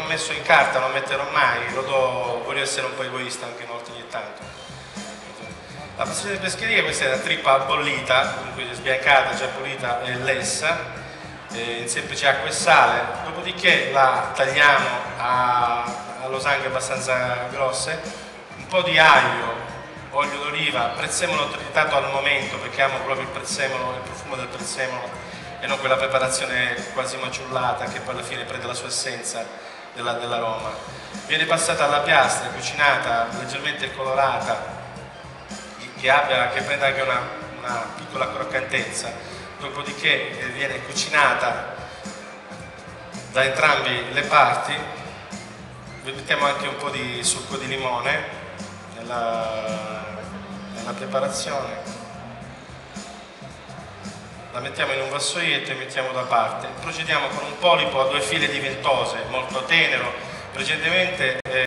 messo in carta, non metterò mai, voglio essere un po' egoista anche ogni tanto. La pastiera di pescheria, questa è la trippa bollita, dunque sbiancata, già pulita e lessa, in semplice acqua e sale, dopodiché la tagliamo a losanghe abbastanza grosse, un po' di aglio, olio d'oliva, prezzemolo tritato al momento, perché amo proprio il prezzemolo, il profumo del prezzemolo e non quella preparazione quasi maciullata che poi alla fine prende la sua essenza dell'aroma. Viene passata alla piastra, cucinata, leggermente colorata, che prenda anche una piccola croccantezza, dopodiché viene cucinata da entrambi le parti. Mettiamo anche un po' di succo di limone nella preparazione, la mettiamo in un vassoietto e mettiamo da parte. Procediamo con un polipo a 2 file di ventose molto tenero, precedentemente